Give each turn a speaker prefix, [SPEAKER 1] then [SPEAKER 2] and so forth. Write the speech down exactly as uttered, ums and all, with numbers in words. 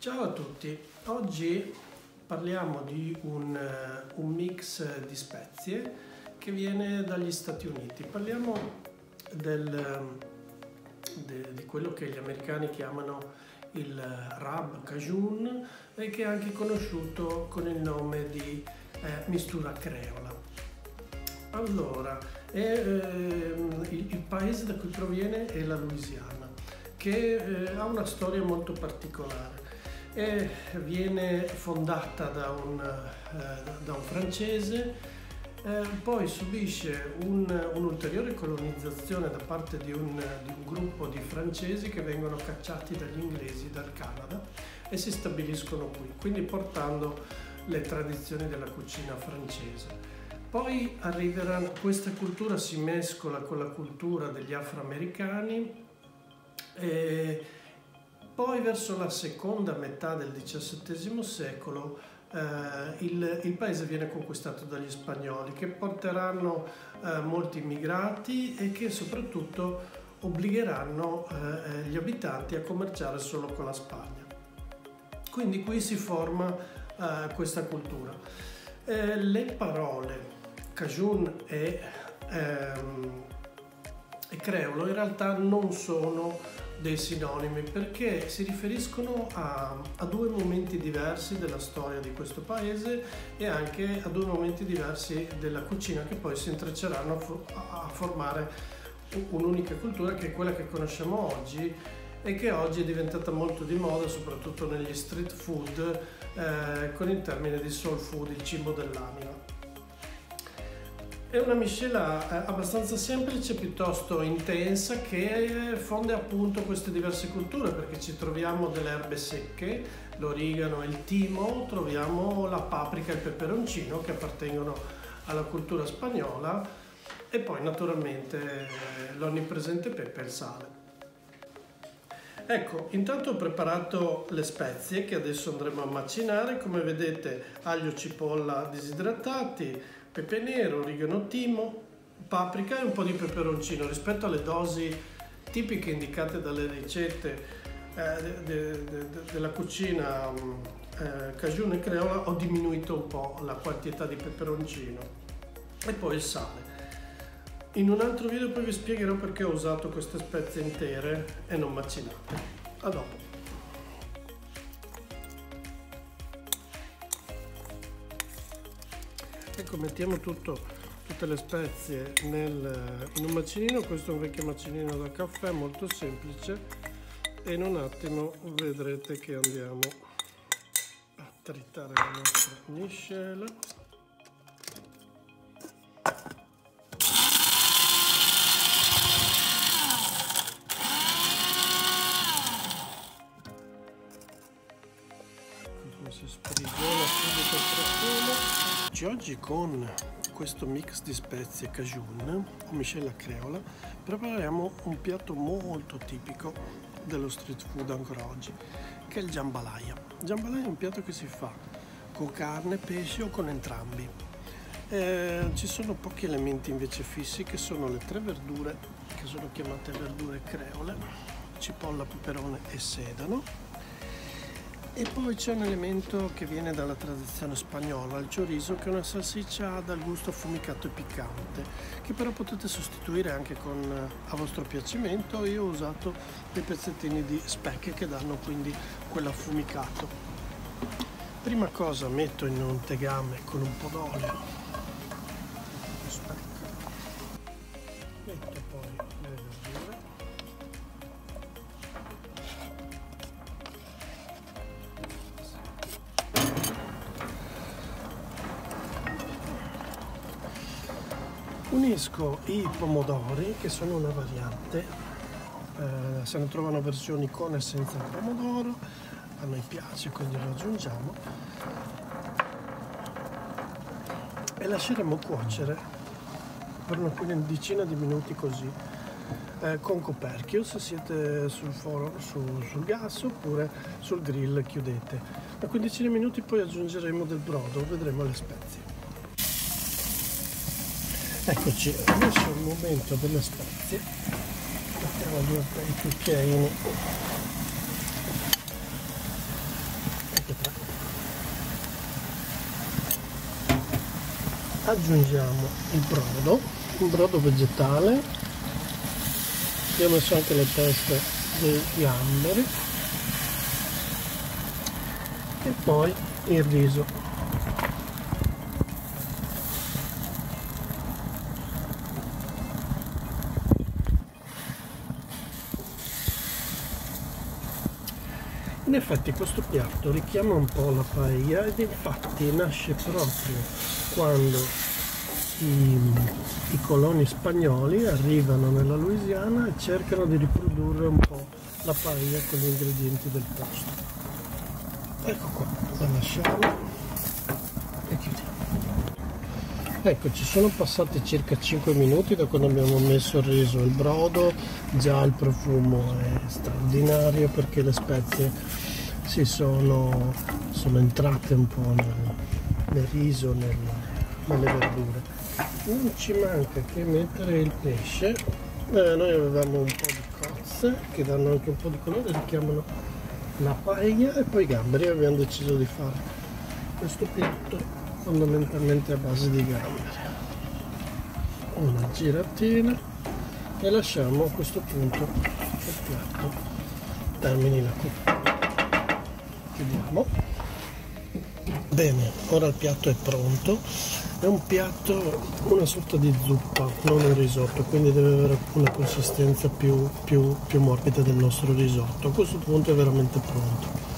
[SPEAKER 1] Ciao a tutti, oggi parliamo di un, un mix di spezie che viene dagli Stati Uniti. Parliamo del, de, di quello che gli americani chiamano il rub cajun e che è anche conosciuto con il nome di eh, mistura creola. Allora, è, eh, il, il paese da cui proviene è la Louisiana, che eh, ha una storia molto particolare. E viene fondata da un, eh, da un francese, eh, poi subisce un, un'ulteriore colonizzazione da parte di un, di un gruppo di francesi che vengono cacciati dagli inglesi dal Canada e si stabiliscono qui, quindi portando le tradizioni della cucina francese. Poi arriveranno, questa cultura si mescola con la cultura degli afroamericani e poi verso la seconda metà del diciassettesimo secolo eh, il, il paese viene conquistato dagli spagnoli che porteranno eh, molti immigrati e che soprattutto obbligheranno eh, gli abitanti a commerciare solo con la Spagna. Quindi qui si forma eh, questa cultura. Eh, le parole cajun e, ehm, e creolo in realtà non sono dei sinonimi perché si riferiscono a, a due momenti diversi della storia di questo paese e anche a due momenti diversi della cucina che poi si intrecceranno a, for, a formare un'unica cultura che è quella che conosciamo oggi e che oggi è diventata molto di moda soprattutto negli street food eh, con il termine di soul food, il cibo dell'anima. È una miscela abbastanza semplice, piuttosto intensa, che fonde appunto queste diverse culture perché ci troviamo delle erbe secche, l'origano e il timo, troviamo la paprika e il peperoncino che appartengono alla cultura spagnola e poi naturalmente l'onnipresente pepe e il sale. Ecco, intanto ho preparato le spezie che adesso andremo a macinare. Come vedete, aglio, cipolla disidratati, pepe nero, origano, timo, paprika e un po' di peperoncino. Rispetto alle dosi tipiche indicate dalle ricette eh, de, de, de, della cucina eh, cajun e creola ho diminuito un po' la quantità di peperoncino e poi il sale. In un altro video poi vi spiegherò perché ho usato queste spezie intere e non macinate. A dopo. Ecco, mettiamo tutto, tutte le spezie nel, in un macinino. Questo è un vecchio macinino da caffè molto semplice e in un attimo vedrete che andiamo a tritare la nostra miscela. Si sprigiona subito il profumo. Oggi con questo mix di spezie cajun o miscela creola prepariamo un piatto molto tipico dello street food ancora oggi, che è il jambalaya. Il jambalaya è un piatto che si fa con carne, pesce o con entrambi. Eh, ci sono pochi elementi invece fissi che sono le tre verdure che sono chiamate verdure creole, cipolla, peperone e sedano. E poi c'è un elemento che viene dalla tradizione spagnola, il chorizo, che è una salsiccia dal gusto affumicato e piccante, che però potete sostituire anche con a vostro piacimento. Io ho usato dei pezzettini di speck che danno quindi quell'affumicato. Prima cosa metto in un tegame con un po' d'olio, metto poi le verdure. Unisco i pomodori, che sono una variante, eh, se ne trovano versioni con e senza il pomodoro, a noi piace quindi lo aggiungiamo e lasceremo cuocere per una quindicina di minuti così, eh, con coperchio se siete sul, foro, su, sul gas oppure sul grill chiudete. A quindicina di minuti poi aggiungeremo del brodo, vedremo le spezie. Eccoci, adesso è il momento delle spezie. Mettiamo due bei cucchiaini aggiungiamo il brodo, un brodo vegetale. Abbiamo messo anche le teste dei gamberi e poi il riso. In effetti questo piatto richiama un po' la paella ed infatti nasce proprio quando i, i coloni spagnoli arrivano nella Louisiana e cercano di riprodurre un po' la paella con gli ingredienti del posto. Ecco qua, la lasciamo e chiudiamo. Ecco, ci sono passati circa cinque minuti da quando abbiamo messo il riso e il brodo. Già il profumo è straordinario perché le spezie si sono, sono entrate un po' nel, nel riso, nel, nelle verdure. Non ci manca che mettere il pesce. Eh, noi avevamo un po' di cozze che danno anche un po' di colore, richiamano la paella, e poi i gamberi. Abbiamo deciso di fare questo piatto fondamentalmente a base di gamberi. Una giratina e lasciamo a questo punto il piatto termini la cottura. Chiudiamo. Bene, ora il piatto è pronto. È un piatto, una sorta di zuppa, non un risotto, quindi deve avere una consistenza più, più, più morbida del nostro risotto. A questo punto è veramente pronto.